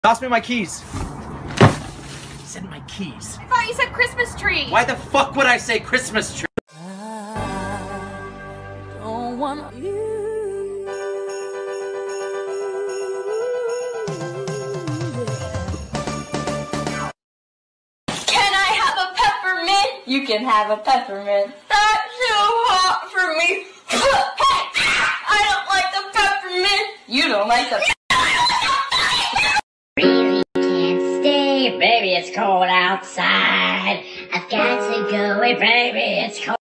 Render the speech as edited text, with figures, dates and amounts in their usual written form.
Toss me my keys. Send my keys. I thought you said Christmas tree. Why the fuck would I say Christmas tree? I don't want you. Can I have a peppermint? You can have a peppermint. That's too hot for me. Hey, I don't like the peppermint. You don't like the Really can't stay, baby, it's cold outside. I've got to go away, baby, it's cold.